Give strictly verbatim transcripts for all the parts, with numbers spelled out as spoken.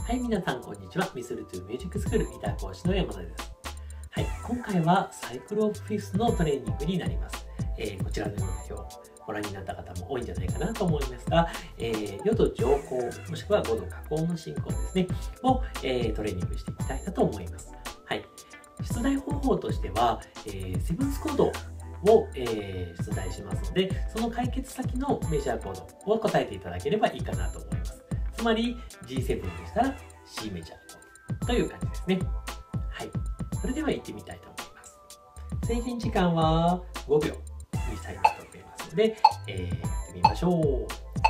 はい、皆さんこんにちは。ミスルトゥーミュージックスクールギター講師の山田です。はい、今回はサイクルオブフィフスのトレーニングになります。えー、こちらのような表をご覧になった方も多いんじゃないかなと思いますが、えー、よど上降もしくはごど下降の進行ですねを、えー、トレーニングしていきたいなと思います。はい、出題方法としては、えー、セブンスコードを、えー、出題しますので、その解決先のメジャーコードを答えていただければいいかなと思います。つまり ジーセブン でしたら C メジャーコードという感じですね。はい。それでは行ってみたいと思います。制限時間はごびょうにしたいなと思いますので、えー、やってみましょう。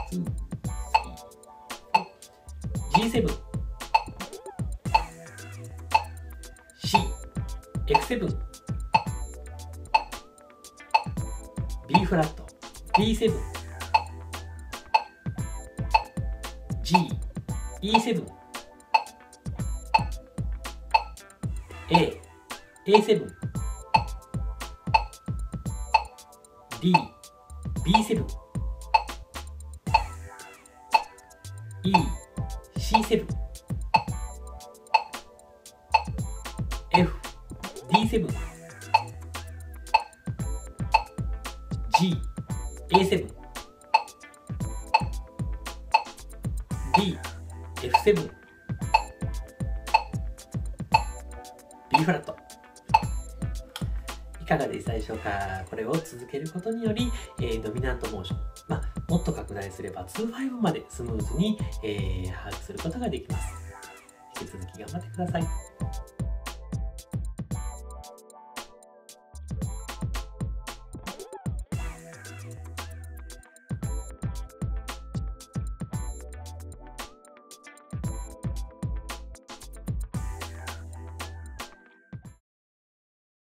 ジーセブン、C、エフセブン、B フラット、ディーセブン、G、イーセブン、A、エーセブン、D、ビーセブン、E、シーセブン、F、ディーセブン、G、エーセブン、D、エフセブン、B フラット。いかがでしたでしょうか。これを続けることにより、えー、ドミナントモーション、まあ、もっと拡大すればに、ごまでスムーズに、えー、把握することができます。引き続き頑張ってください。